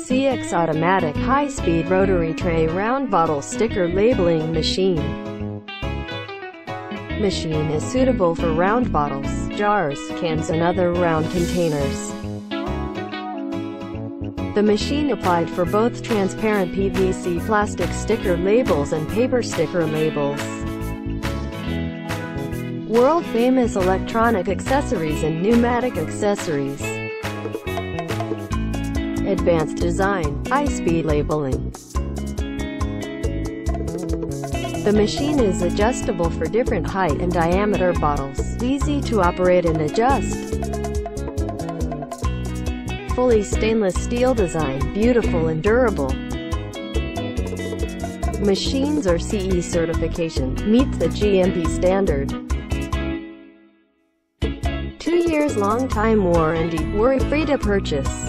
CX automatic high-speed rotary tray round bottle sticker labeling machine. Machine is suitable for round bottles, jars, cans and other round containers. The machine applied for both transparent PVC plastic sticker labels and paper sticker labels. World-famous electronic accessories and pneumatic accessories. Advanced design, high-speed labeling. The machine is adjustable for different height and diameter bottles, easy to operate and adjust. Fully stainless steel design, beautiful and durable. Machines are CE certification, meets the GMP standard. 2 years long time warranty, worry-free to purchase.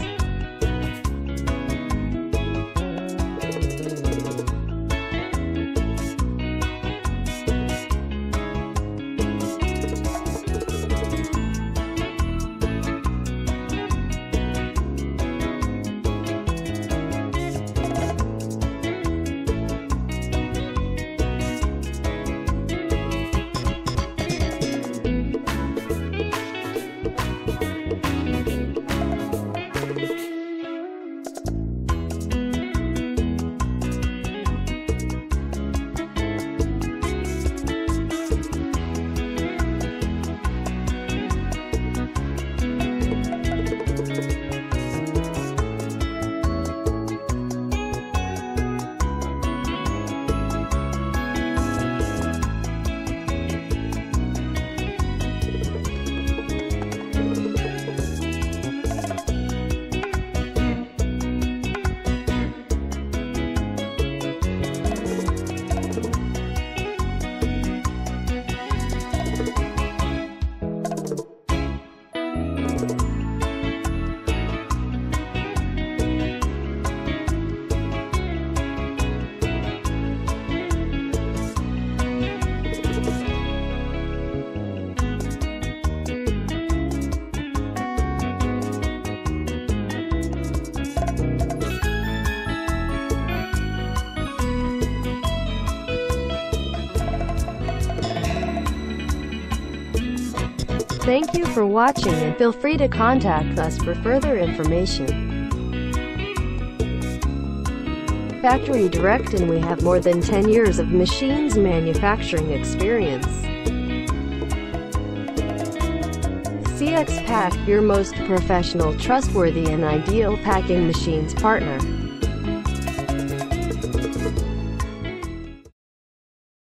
Thank you for watching and feel free to contact us for further information. Factory direct, and we have more than 10 years of machines manufacturing experience. CX Pack, your most professional, trustworthy and ideal packing machines partner.